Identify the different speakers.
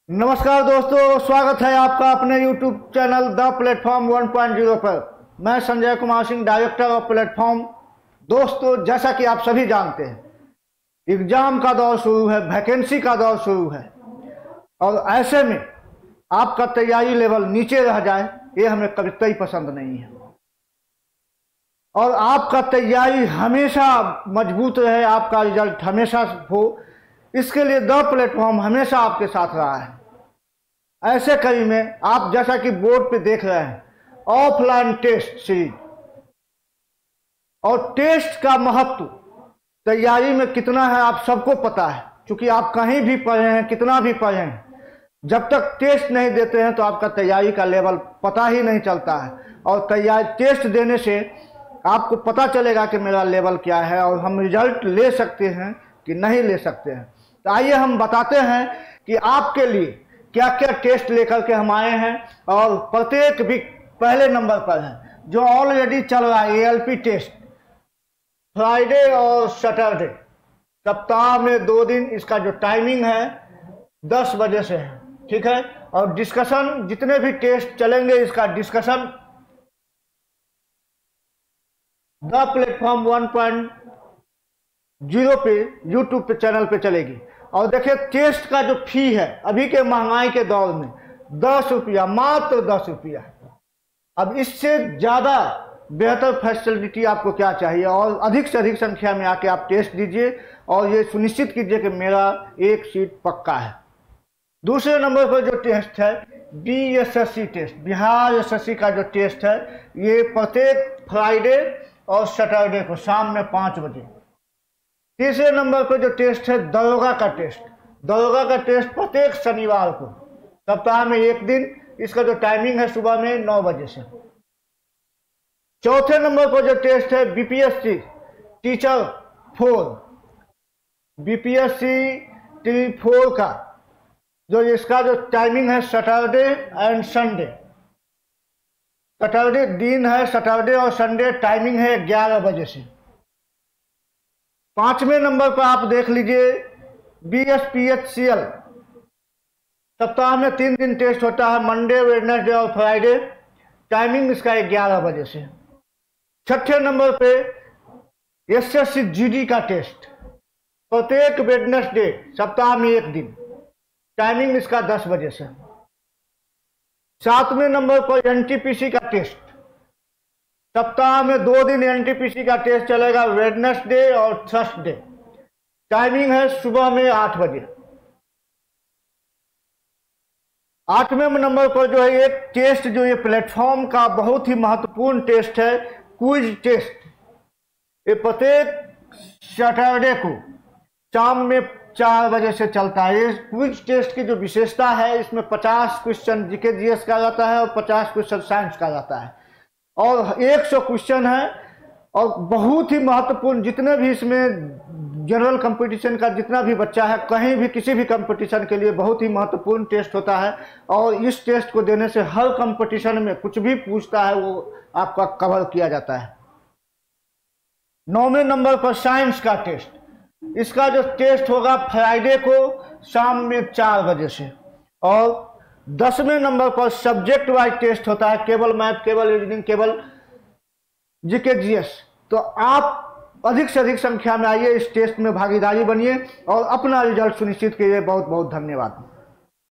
Speaker 1: नमस्कार दोस्तों, स्वागत है आपका अपने YouTube चैनल द प्लेटफॉर्म 1.0 पर। मैं Sanjay Kumar Singh, director of platform. दोस्तों, जैसा कि आप सभी जानते हैं, एग्जाम का दौर शुरू है, वैकेंसी का दौर शुरू है और ऐसे में आपका तैयारी लेवल नीचे रह जाए, ये हमें कभी पसंद नहीं है। और आपका तैयारी हमेशा मजबूत रहे, आपका रिजल्ट हमेशा हो, इसके लिए द प्लेटफॉर्म हमेशा आपके साथ रहा है। ऐसे कड़ी में आप जैसा कि बोर्ड पे देख रहे हैं, ऑफलाइन टेस्ट सीरीज और टेस्ट का महत्व तैयारी में कितना है आप सबको पता है, क्योंकि आप कहीं भी पढ़े हैं, कितना भी पढ़े हैं, जब तक टेस्ट नहीं देते हैं तो आपका तैयारी का लेवल पता ही नहीं चलता है। और तैयारी टेस्ट देने से आपको पता चलेगा कि मेरा लेवल क्या है और हम रिजल्ट ले सकते हैं कि नहीं ले सकते हैं। तो आइए हम बताते हैं कि आपके लिए क्या क्या टेस्ट लेकर के हम आए हैं। और प्रत्येक भी पहले नंबर पर है जो ऑलरेडी चल रहा है ALP टेस्ट, फ्राइडे और सैटरडे, सप्ताह में 2 दिन। इसका जो टाइमिंग है 10 बजे से है, ठीक है। और डिस्कशन, जितने भी टेस्ट चलेंगे इसका डिस्कशन द प्लेटफॉर्म 1.0 पे YouTube पे चैनल पे चलेगी। और देखिए, टेस्ट का जो फी है अभी के महंगाई के दौर में 10 रुपया, मात्र 10 रुपया। अब इससे ज़्यादा बेहतर फैसिलिटी आपको क्या चाहिए। और अधिक से अधिक संख्या में आके आप टेस्ट दीजिए और ये सुनिश्चित कीजिए कि मेरा एक सीट पक्का है। दूसरे नंबर पर जो टेस्ट है BSSC टेस्ट, बिहार SSC का जो टेस्ट है, ये प्रत्येक फ्राइडे और सैटरडे को शाम में 5 बजे। तीसरे नंबर पर जो टेस्ट है दरोगा का टेस्ट, दरोगा का टेस्ट प्रत्येक शनिवार को, सप्ताह में 1 दिन। इसका जो टाइमिंग है सुबह में 9 बजे से। चौथे नंबर पर जो टेस्ट है BPSC टीचर 4, BPSC T4 का जो इसका जो टाइमिंग है सैटरडे एंड संडे। सैटरडे दिन है, सैटरडे और संडे टाइमिंग है 11 बजे से। 5वें नंबर पर आप देख लीजिए BSPHCL, सप्ताह में 3 दिन टेस्ट होता है, मंडे, वेडनेसडे और फ्राइडे। टाइमिंग इसका 11 बजे से। 6ठे नंबर पे SSC GD का टेस्ट, प्रत्येक वेडनेसडे, सप्ताह में 1 दिन। टाइमिंग इसका 10 बजे से। 7वें नंबर पर NTPC का टेस्ट, सप्ताह में 2 दिन NTPC का टेस्ट चलेगा, वेडनेसडे और थर्सडे। टाइमिंग है सुबह में 8 बजे। 8वें नंबर पर जो है एक टेस्ट, जो ये प्लेटफॉर्म का बहुत ही महत्वपूर्ण टेस्ट है, क्विज टेस्ट। ये प्रत्येक सैटरडे को शाम में 4 बजे से चलता है। ये क्विज टेस्ट की जो विशेषता है, इसमें 50 क्वेश्चन GK GS का जाता है और 50 क्वेश्चन साइंस का जाता है और 100 क्वेश्चन है। और बहुत ही महत्वपूर्ण, जितने भी इसमें जनरल कंपटीशन का जितना भी बच्चा है, कहीं भी किसी भी कंपटीशन के लिए बहुत ही महत्वपूर्ण टेस्ट होता है। और इस टेस्ट को देने से हर कंपटीशन में कुछ भी पूछता है वो आपका कवर किया जाता है। 9वें नंबर पर साइंस का टेस्ट, इसका जो टेस्ट होगा फ्राइडे को शाम में 4 बजे से। और 10वें नंबर पर सब्जेक्ट वाइज टेस्ट होता है, केवल मैथ, केवल रीजनिंग, केवल GK GS। तो आप अधिक से अधिक संख्या में आइए, इस टेस्ट में भागीदारी बनिए और अपना रिजल्ट सुनिश्चित कीजिए। बहुत बहुत धन्यवाद।